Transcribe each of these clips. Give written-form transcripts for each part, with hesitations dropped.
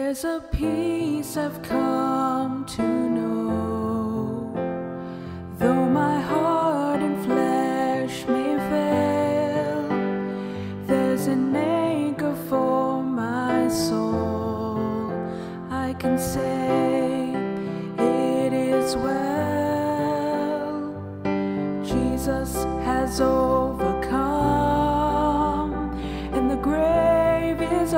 There's a peace I've come to know, though my heart and flesh may fail. There's an anchor for my soul. I can say it is well. Jesus has overcome, and the grave is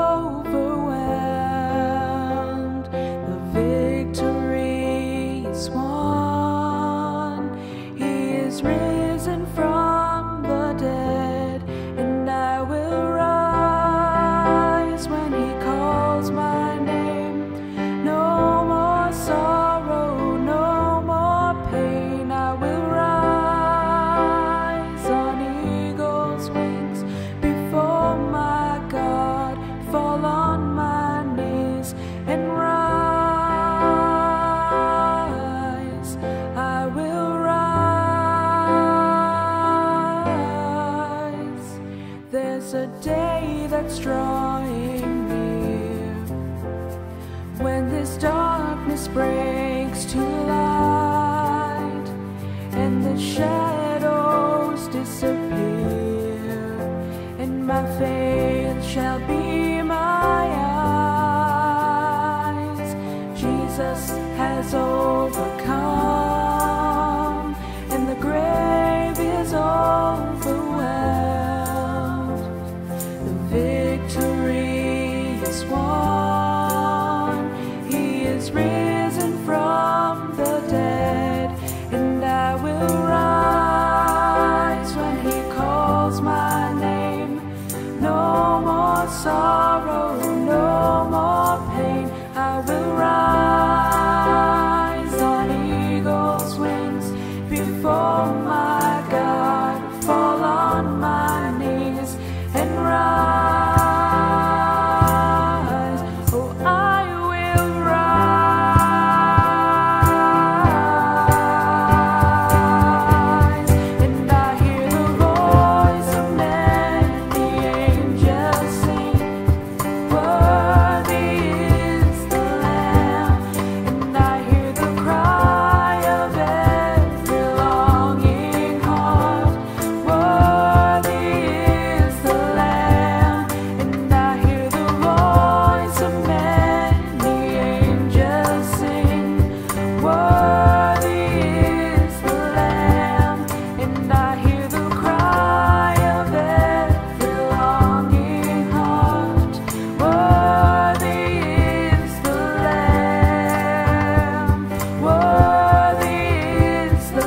overwhelmed. The victory is won. He is risen from the dead, and I will rise when He calls my name. No more sorrow, no more pain. I will rise on eagle's wings before my God, fall on my knees and rise. I will rise. There's a day that's drawing near, when this darkness breaks to light, and the shadows disappear, and my faith shall be my eyes. Jesus has overcome, and the grave is overwhelmed. The victory is won. He is risen from the dead, and I will rise when He calls my name. No more sorrow, no more pain. I will rise on eagle's wings before my God, fall on my knees and rise. Oh, I will rise, and I hear the voice of many angels sing, worthy is the Lamb. And I hear the cry of every longing heart, worthy is the Lamb. And I hear the voice of many angels sing, worthy is the Lamb. And I hear the cry of every longing heart, worthy is the Lamb, worthy is the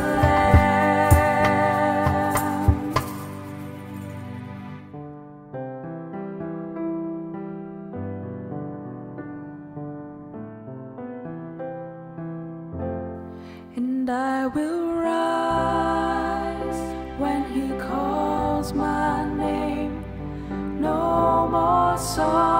Lamb. And I will rise when He calls my name. No more sorrow.